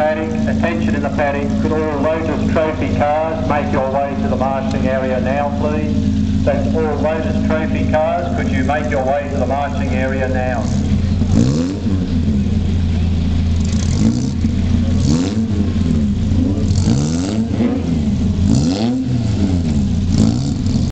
paddock, attention in the paddock. Could all Lotus Trophy cars make your way to the marching area now, please? That's all Lotus Trophy cars. Could you make your way to the marching area now?